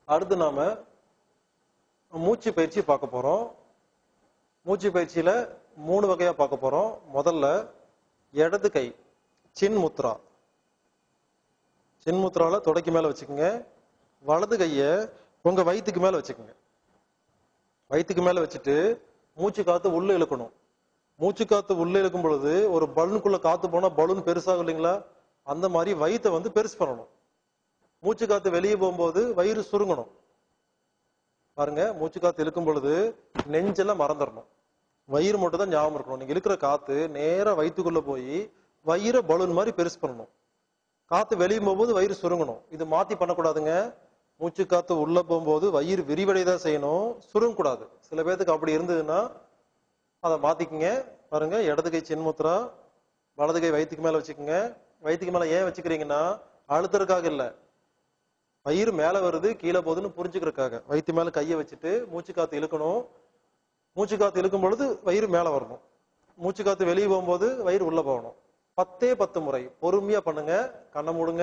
அடுத்து நாம மூச்சு பயிற்சி பார்க்க போறோம். மூச்சு பயிற்சியில 3 வகையா பார்க்க போறோம். முதல்ல இடது கை சின்முத்ரா. சின்முத்ரால தொடைக்கு மேல வச்சுக்கோங்க. வலது கைய உங்க வயிற்றுக்கு மேல வச்சுக்கோங்க. வயிற்றுக்கு மேல வச்சுட்டு மூச்சு காத்து உள்ள இழுக்கணும். மூச்சு காத்து உள்ள இழுக்கும் பொழுது ஒரு பலூனுக்குள்ள காத்து போனா பலூன் பெருசாகும் இல்லைங்களா? அந்த மாதிரி வயிற்றை பெருசு பண்ணணும். மூச்சு காத்து வெளியே போகும்போது வயிறு சுருங்கணும். பாருங்க, மூச்சு காத்து இழுக்கும் பொழுது நெஞ்செல்லாம் மறந்துடணும். வயிறு மட்டும் தான் ஞாபகம் இருக்கணும். நீங்க இழுக்கிற காத்து நேரா வயிற்றுக்குள்ள போய் வயிறை பலூன் மாதிரி பெருசு பண்ணணும். காத்து வெளியே போகும்போது வயிறு சுருங்கணும். இது மாத்தி பண்ணக்கூடாதுங்க. மூச்சு காத்து உள்ள போகும்போது வயிறு விரிவடைதான் செய்யணும், சுருங்கக்கூடாது. சில பேருக்கு அப்படி இருந்ததுன்னா அதை மாத்திக்குங்க. பாருங்க, இடது கை சின்முத்ரா, வலது கை வயிற்றுக்கு மேல வச்சுக்கோங்க. வயிற்றுக்கு மேல ஏன் வச்சுக்கிறீங்கன்னா அழுத்துறதுக்காக இல்ல, வயிறு மேல வருது கீழே போகுதுன்னு புரிஞ்சுக்கிறதுக்காக. வயிற்று மேல கையை வச்சுட்டு மூச்சு காத்து இழுக்கணும். மூச்சு காத்து இழுக்கும் பொழுது வயிறு மேல வரணும். மூச்சு காத்து வெளியே போகும்போது வயிறு உள்ள போகணும். 10 முறை பொறுமையா பண்ணுங்க. கண்ணை மூடுங்க.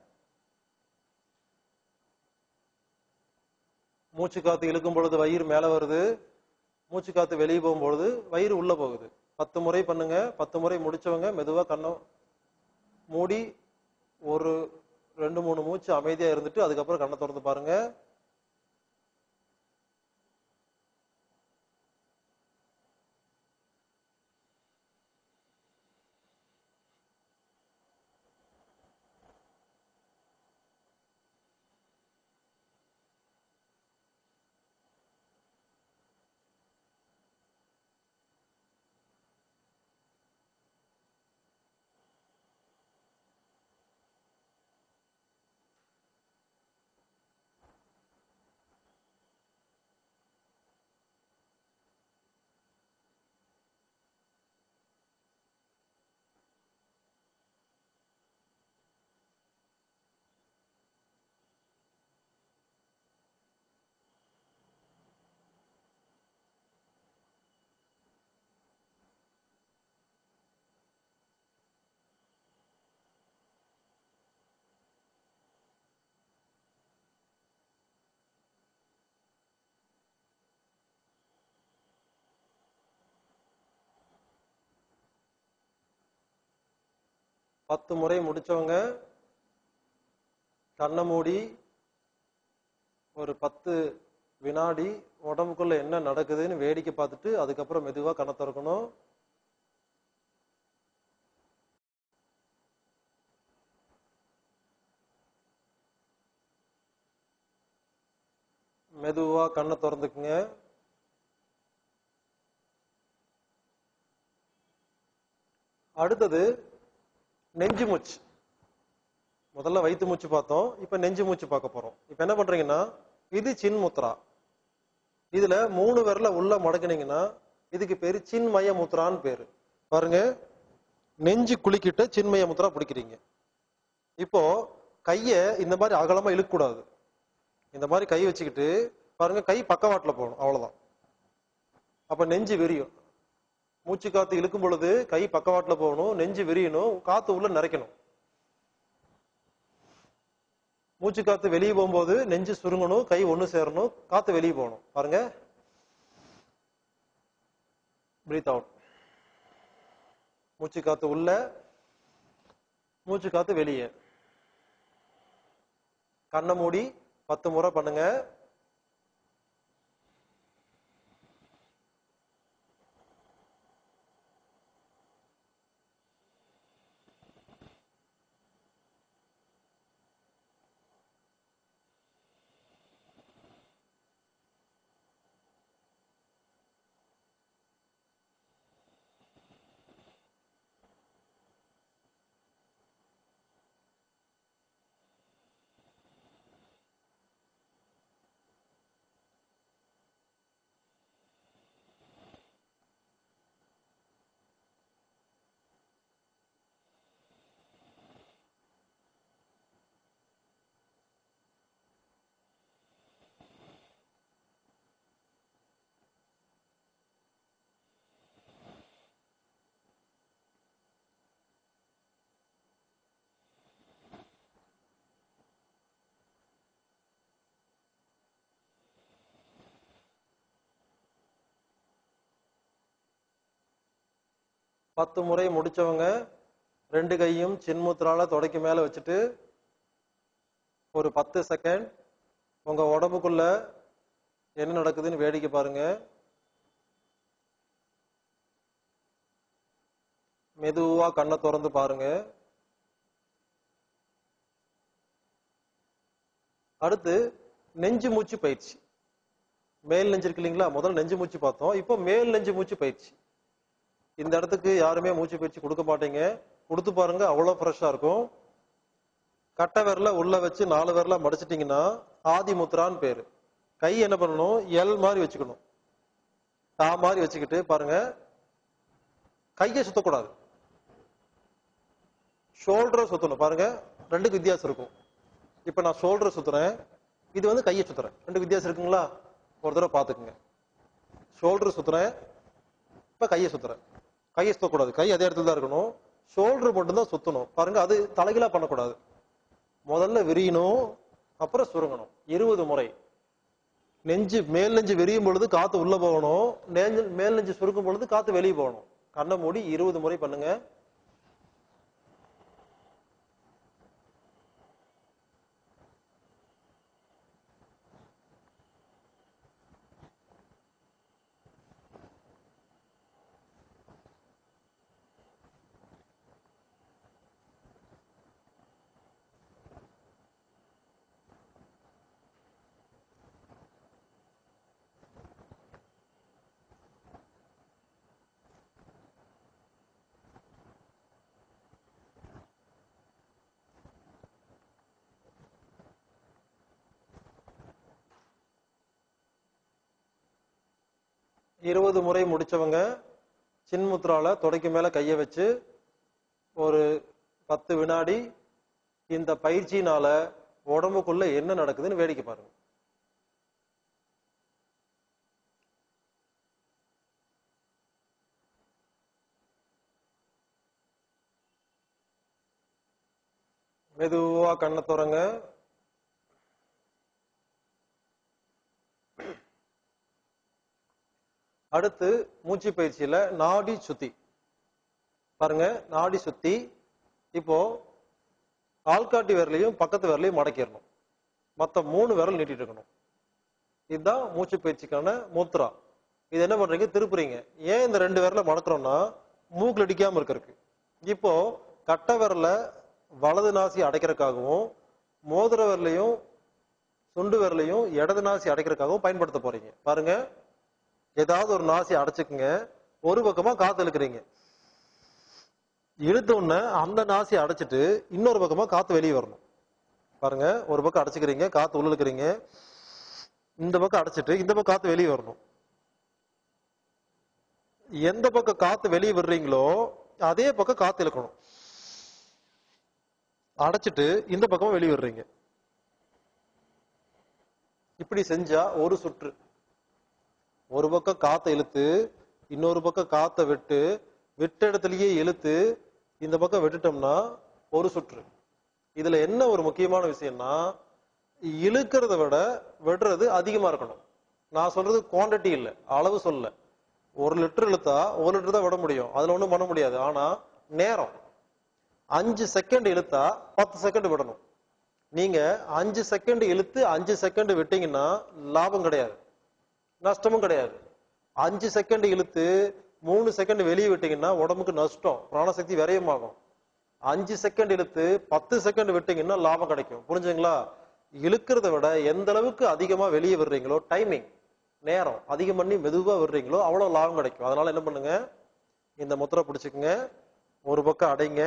மூச்சு காத்து இழுக்கும் பொழுது வயிறு மேல வருது, மூச்சு காத்து வெளியே போகும்பொழுது வயிறு உள்ள போகுது. 10 முறை பண்ணுங்க. 10 முறை முடிச்சவங்க மெதுவா கண்ணை மூடி ஒரு 2-3 மூச்சு அமைதியா இருந்துட்டு அதுக்கப்புறம் கண்ணை திறந்து பாருங்க. பத்து முறை முடிச்சவங்க கண்ணை மூடி ஒரு 10 வினாடி உடம்புக்குள்ள என்ன நடக்குதுன்னு வேடிக்கை பார்த்துட்டு அதுக்கப்புறம் மெதுவா கண்ணை திறக்கணும். மெதுவா கண்ணை திறந்துக்குங்க. அடுத்தது நெஞ்சு மூச்சு. முதல்ல வயிற்று மூச்சு பார்த்தோம், இப்ப நெஞ்சு மூச்சு பார்க்க போறோம். இப்ப என்ன பண்றீங்கன்னா, இது சின்முத்ரா. இதுல 3 விரல உள்ள மடக்குனீங்கன்னா இதுக்கு பேரு சின்மய முத்ரான்னு பேரு. பாருங்க, நெஞ்சு குளிக்கிட்ட சின்மய முத்ரா பிடிக்கிறீங்க. இப்போ கைய இந்த மாதிரி அகலமா இழுக்க கூடாது. இந்த மாதிரி கை வச்சுக்கிட்டு பாருங்க, கை பக்கவாட்டுல போகணும், அவ்வளவுதான். அப்ப நெஞ்சு விரியும். மூச்சு காத்து இழுக்கும் பொழுது கை பக்கவாட்டுல போகணும், நெஞ்சு விரியணும், காத்து உள்ள நிறைக்கணும். மூச்சு காத்து வெளியே போகும்போது நெஞ்சு சுருங்கணும், கை ஒண்ணு சேரணும், காத்து வெளியே போகணும். பாருங்க, பிரீத் அவுட். மூச்சு காத்து உள்ள, மூச்சு காத்து வெளியே. கண்ணை மூடி 10 முறை பண்ணுங்க. 10 முறை முடிச்சவங்க 2 கையும் சின்முத்ரால தொடைக்கு மேல வச்சுட்டு ஒரு 10 செகண்ட் உங்க உடம்புக்குள்ள என்ன நடக்குதுன்னு வேடிக்கை பாருங்க. மெதுவா கண்ணை திறந்து பாருங்க. அடுத்து நெஞ்சு மூச்சு பயிற்சி. மேல் நெஞ்சு இருக்கு இல்லைங்களா, முதல்ல நெஞ்சு மூச்சு பார்த்தோம், இப்போ மேல் நெஞ்சு மூச்சு பயிற்சி. இந்த இடத்துக்கு யாருமே மூச்சு பயிற்சி கொடுக்க மாட்டீங்க, கொடுத்து பாருங்க, அவ்வளவு ஃப்ரெஷ்ஷா இருக்கும். கட்டை விரல உள்ள வச்சு 4 விரல மடிச்சிட்டீங்கன்னா ஆதி முத்ரான்னு பேரு. கை என்ன பண்ணணும், எல் மாதிரி வச்சுக்கணும், டா மாதிரி வச்சுக்கிட்டு பாருங்க. கையை சுத்தக்கூடாது, ஷோல்டரை சுத்தணும். பாருங்க, ரெண்டுக்கு வித்தியாசம் இருக்கும். இப்ப நான் ஷோல்டரை சுத்துறேன், இது வந்து கையை சுத்துறேன். ரெண்டு வித்தியாசம் இருக்குங்களா, ஒரு தடவை பாத்துக்குங்க. ஷோல்டர் சுத்துறேன், இப்ப கையை சுத்துறேன். கையை சுத்தக்கூடாது, கை அதே இடத்துல தான் இருக்கணும், ஷோல்டர் மட்டும்தான் சுத்தணும். பாருங்க, அது தலைகீழா பண்ணக்கூடாது. முதல்ல விரியணும், அப்புறம் சுருங்கணும். 20 முறை. நெஞ்சு மேல் நெஞ்சு விரியும் பொழுது காத்து உள்ள போகணும், மேல் நெஞ்சு சுருக்கும் பொழுது காத்து வெளியே போகணும். கண்ணை மூடி 20 முறை பண்ணுங்க. இருபது முறை முடிச்சவங்க சின்முத்ரால தொடைக்கு மேல கைய வச்சு ஒரு 10 வினாடி இந்த பயிற்சியினால உடம்புக்குள்ள என்ன நடக்குதுன்னு வேடிக்கை பாருங்க. மெதுவா கண்ணை திறங்க. அடுத்து மூச்சு பயிற்சியில நாடி சுத்தி பாருங்க. நாடி சுத்தி இப்போ ஆள்காட்டி விரலையும் பக்கத்து விரலையும் மடக்கிடணும், மத்த 3 விரல் நீட்டிட்டு இருக்கணும். இதுதான் மூச்சு பயிற்சிக்கான முத்ரா. இது என்ன பண்றீங்க, திருப்புறீங்க. ஏன் இந்த 2 விரலை மடக்கிறோம்னா மூக்குல அடிக்காம இருக்கிறதுக்கு. இப்போ கட்டை விரல வலது நாசி அடைக்கிறதுக்காகவும் மோதிர விரலையும் சுண்டு விரலையும் இடது நாசி அடைக்கிறதுக்காகவும் பயன்படுத்த போறீங்க. பாருங்க, ஏதாவது ஒரு நாசி அடைச்சுக்குங்க, ஒரு பக்கமா காத்து இழுக்கிறீங்க, இழுத்த உடனே அந்த நாசி அடைச்சிட்டு இன்னொரு பக்கமா காத்து வெளியே வரணும். பாருங்க, ஒரு பக்கம் அடைச்சுக்கிறீங்க, காத்து உள்ள இழுக்கிறீங்க, இந்த பக்கம் அடைச்சிட்டு இந்த பக்கம் காத்து வெளியே வரணும். எந்த பக்கம் காத்து வெளியே விடுறீங்களோ அதே பக்கம் காத்து இழுக்கணும். அடைச்சிட்டு இந்த பக்கம் வெளியே விடுறீங்க. இப்படி செஞ்சா ஒரு சுற்று. ஒரு பக்கம் காத்தை இழுத்து இன்னொரு பக்கம் காத்தை விட்டு, விட்ட இடத்துலயே இழுத்து இந்த பக்கம் விட்டுட்டோம்னா ஒரு சுற்று. இதுல என்ன ஒரு முக்கியமான விஷயம்னா, இழுக்கிறத விட விடுறது அதிகமா இருக்கணும். நான் சொல்றது குவான்டிட்டி இல்ல, அளவு சொல்ல. 1 லிட்டர் இழுத்தா 1 லிட்டர் தான் விட முடியும், அதுல ஒண்ணும் பண்ண முடியாது. ஆனா நேரம் 5 செகண்ட் இழுத்தா 10 செகண்ட் விடணும். நீங்க 5 செகண்ட் இழுத்து 5 செகண்ட் விட்டீங்கன்னா லாபம் கிடையாது, நஷ்டமும் கிடையாது. 5 செகண்ட் இழுத்து 3 செகண்ட் வெளியே விட்டீங்கன்னா உடம்புக்கு நஷ்டம், பிராணசக்தி விரயமாகும். 5 செகண்ட் இழுத்து 10 செகண்ட் விட்டீங்கன்னா லாபம் கிடைக்கும். புரிஞ்சுங்களா? இழுக்கிறத விட எந்த அளவுக்கு அதிகமா வெளியே விடுறீங்களோ, டைமிங் நேரம் அதிகம் பண்ணி மெதுவா விடுறீங்களோ அவ்வளவு லாபம் கிடைக்கும். அதனால என்ன பண்ணுங்க, இந்த முத்திரை பிடிச்சுக்குங்க, ஒரு பக்கம் அடைங்க,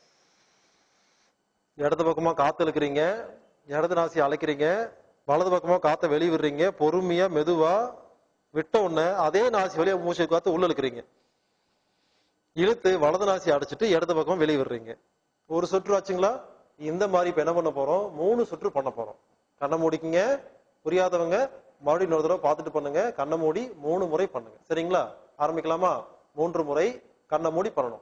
இடது பக்கமா காத்து இழுக்கிறீங்க, இடது நாசி அழைக்கிறீங்க, வலது பக்கமா காத்த வெளியே விடுறீங்க. பொறுமையா மெதுவா விட்ட உடனே அதே நாசி வழியா மூச்சை காத்து உள்ள இழுக்கிறீங்க. இழுத்து வலது நாசி அடைச்சிட்டு இடது பக்கம் வெளியே விடுறீங்க. ஒரு சுற்று ஆச்சுங்களா? இந்த மாதிரி இப்ப என்ன பண்ண போறோம், 3 சுற்று பண்ண போறோம். கண்ணை மூடிக்குங்க. புரியாதவங்க மறுபடியும் இன்னொரு தடவை பார்த்துட்டு பண்ணுங்க. கண்ணை மூடி 3 முறை பண்ணுங்க. சரிங்களா? ஆரம்பிக்கலாமா? 3 முறை கண்ணை மூடி பண்ணணும்.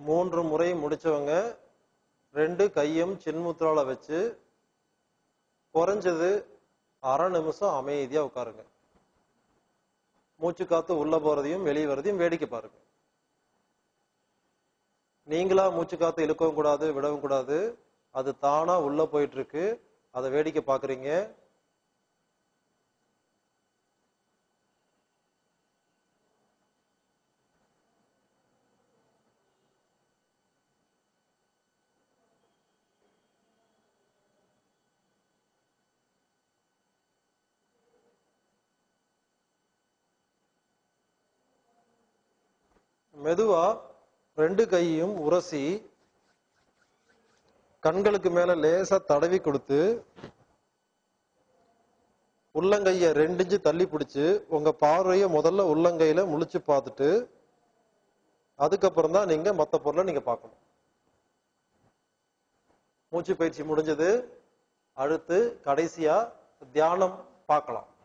3 முறை முடிச்சவங்க 2 கையும் சின்முத்ரால வச்சு குறைஞ்சது அரை நிமிஷம் அமைதியா உட்காருங்க. மூச்சு காத்து உள்ள போறதையும் வெளியே வரதையும் வேடிக்கை பாருங்க. நீங்களா மூச்சு காத்து இழுக்கவும் கூடாது, விடவும் கூடாது. அது தானா உள்ள போயிட்டு இருக்கு, அதை வேடிக்கை பாக்குறீங்க. மெதுவா 2 கையையும் உரசி கண்களுக்கு மேல லேசா தடவி கொடுத்து உள்ளங்கைய 2 இன்ச்சு தள்ளி பிடிச்சு உங்க பார்வைய முதல்ல உள்ளங்கையில முழிச்சு பார்த்துட்டு அதுக்கப்புறம் தான் நீங்க மத்த பொருளை நீங்க பார்க்கணும். மூச்சு பயிற்சி முடிஞ்சது. அடுத்து கடைசியா தியானம் பார்க்கலாம்.